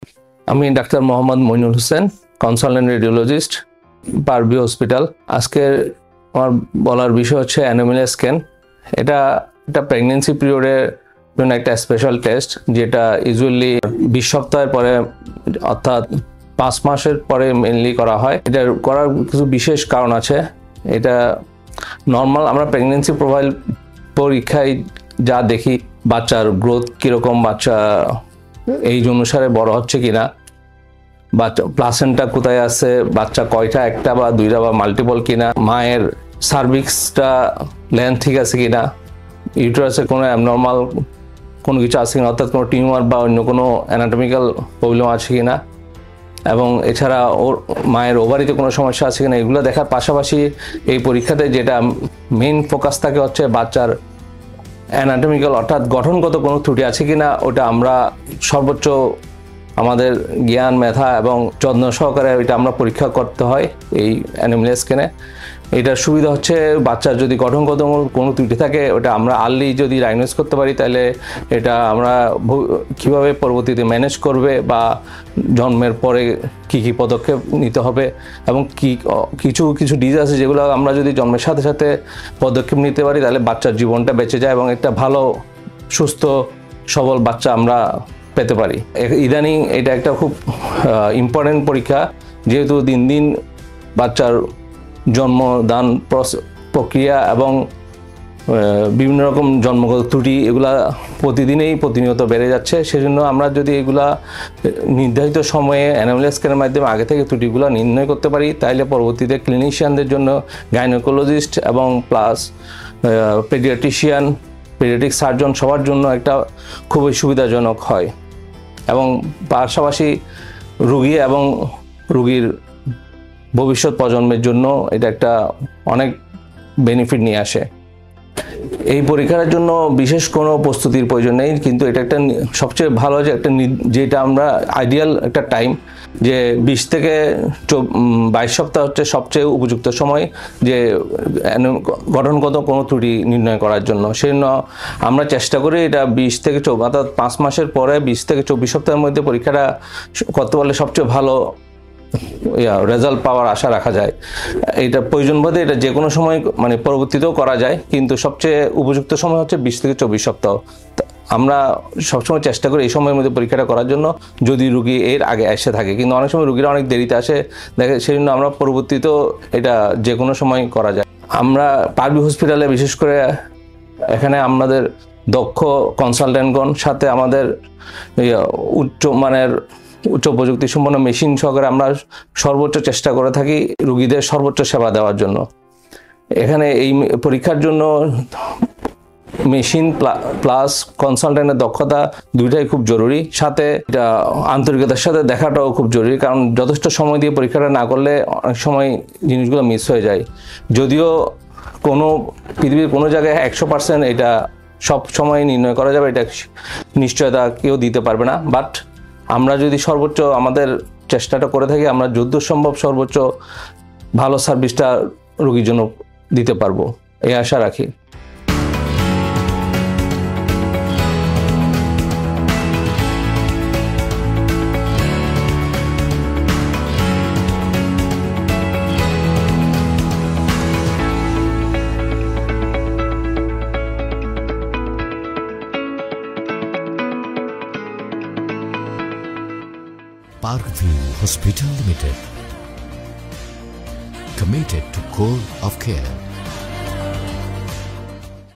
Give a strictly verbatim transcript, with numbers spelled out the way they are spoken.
আমি ডাক্তার Mohammad Moinul Hossain, consultant radiologist, Parvi hospital. আজকের আমার বলার বিষয় হচ্ছে অ্যানোমালিয়া স্ক্যান। এটা একটা প্রেগনেন্সি পিরিয়ডের জন্য একটা স্পেশাল টেস্ট, যেটা ইউজুয়ালি বিশ সপ্তাহের পরে অর্থাৎ পাঁচ মাসের পরে মেনলি করা হয়। এটা করার কিছু বিশেষ কারণ আছে। এটা নর্মাল আমরা প্রেগনেন্সি প্রোফাইল পরীক্ষায় যা দেখি, বাচ্চার গ্রোথ কীরকম, বাচ্চা এইজ অনুসারে বড় হচ্ছে কিনা, বাচ্চা প্লাসেন্টা কোথায় আছে, বাচ্চা কয়টা, একটা বা দুইটা বা মাল্টিপল কিনা, মায়ের সার্ভিক্সটা লেন্থ ঠিক আছে কিনা, ইউটেরাসে কোনো অ্যাবনর্মাল কোনো কিছু আছে কিনা, অর্থাৎ কোনো টিউমার বা অন্য কোনো অ্যানাটমিক্যাল প্রবলেম আছে কিনা, এবং এছাড়া ওর মায়ের ওভারিতে কোনো সমস্যা আছে কিনা, এগুলো দেখার পাশাপাশি এই পরীক্ষাতে যেটা মেইন ফোকাস থাকে হচ্ছে বাচ্চার অ্যানাটমিক্যাল অর্থাৎ গঠনগত কোনো ত্রুটি আছে কিনা, ওটা আমরা সর্বোচ্চ আমাদের জ্ঞান, মেধা এবং যত্ন সহকারে এটা আমরা পরীক্ষা করতে হয় এই অ্যানোমালিয়া স্ক্যানে। এটার সুবিধা হচ্ছে বাচ্চার যদি গঠনগত কোনো ত্রুটি থাকে, ওটা আমরা আর্লি যদি ডায়াগনোজ করতে পারি, তাহলে এটা আমরা কিভাবে পরবর্তীতে ম্যানেজ করবে বা জন্মের পরে কি কি পদক্ষেপ নিতে হবে, এবং কি কিছু কিছু ডিজিজ আছে যেগুলো আমরা যদি জন্মের সাথে সাথে পদক্ষেপ নিতে পারি, তাহলে বাচ্চার জীবনটা বেঁচে যায় এবং একটা ভালো সুস্থ সবল বাচ্চা আমরা পেতে পারি। ইদানিং এটা একটা খুব ইম্পর্টেন্ট পরীক্ষা, যেহেতু দিন দিন বাচ্চার জন্মদান প্রক্রিয়া এবং বিভিন্ন রকম জন্মগত ত্রুটি এগুলা প্রতিদিনেই প্রতিনিয়ত বেড়ে যাচ্ছে। সেজন্য আমরা যদি এগুলা নির্ধারিত সময়ে অ্যানোমালিয়া স্ক্যানের মাধ্যমে আগে থেকে ত্রুটিগুলো নির্ণয় করতে পারি, তাহলে পরবর্তীতে ক্লিনিশিয়ানদের জন্য, গাইনোকোলজিস্ট এবং প্লাস পেডিয়াট্রিশিয়ান, পেডিয়াট্রিক সার্জন সবার জন্য একটা খুবই সুবিধাজনক হয়, এবং পাশাপাশি রোগী এবং রোগীর ভবিষ্যৎ প্রজন্মের জন্য এটা একটা অনেক বেনিফিট নিয়ে আসে। এই পরীক্ষার জন্য বিশেষ কোনো প্রস্তুতির প্রয়োজন নেই, কিন্তু এটা একটা সবচেয়ে ভালো যে একটা যেটা আমরা আইডিয়াল একটা টাইম, যে বিশ থেকে বাইশ সপ্তাহ হচ্ছে সবচেয়ে উপযুক্ত সময় যে গঠনগত কোনো ত্রুটি নির্ণয় করার জন্য। সেই জন্য আমরা চেষ্টা করি এটা বিশ থেকে চব্বিশ অর্থাৎ পাঁচ মাসের পরে বিশ থেকে চব্বিশ সপ্তাহের মধ্যে পরীক্ষাটা করতে পারলে সবচেয়ে ভালো রেজাল্ট পাওয়ার আশা রাখা যায়। এটা প্রয়োজন বোধে এটা যে কোনো সময় মানে পরবর্তীতেও করা যায়, কিন্তু সবচেয়ে উপযুক্ত সময় হচ্ছে বিশ থেকে চব্বিশ সপ্তাহ। আমরা সবসময় চেষ্টা করি এই সময়ের মধ্যে পরীক্ষাটা করার জন্য, যদি রুগী এর আগে এসে থাকে, কিন্তু অনেক সময় রুগীরা অনেক দেরিতে আসে দেখে, সেই জন্য আমরা পরবর্তীতেও এটা যে কোনো সময় করা যায়। আমরা পারভি হসপিটালে বিশেষ করে এখানে আমাদের দক্ষ কনসালটেন্টগণ, সাথে আমাদের উচ্চ মানের উচ্চ প্রযুক্তি সম্পন্ন মেশিন সহকারে আমরা সর্বোচ্চ চেষ্টা করে থাকি রোগীদের সর্বোচ্চ সেবা দেওয়ার জন্য। এখানে এই পরীক্ষার জন্য মেশিন প্লাস কনসালটেন্টের দক্ষতা দুইটাই খুব জরুরি, সাথে এটা আন্তরিকতার সাথে দেখাটাও খুব জরুরি, কারণ যথেষ্ট সময় দিয়ে পরীক্ষাটা না করলে অনেক সময় জিনিসগুলো মিস হয়ে যায়। যদিও কোনো পৃথিবীর কোনো জায়গায় একশো পার্সেন্ট এটা সব সময় নির্ণয় করা যাবে, এটা নিশ্চয়তা কেউ দিতে পারবে না, বাট আমরা যদি সর্বোচ্চ আমাদের চেষ্টাটা করে থাকি, আমরা যত সম্ভব সর্বোচ্চ ভালো সার্ভিসটা রোগীর জন্য দিতে পারবো, এই আশা রাখি। Parkview Hospital Limited, committed to core of care.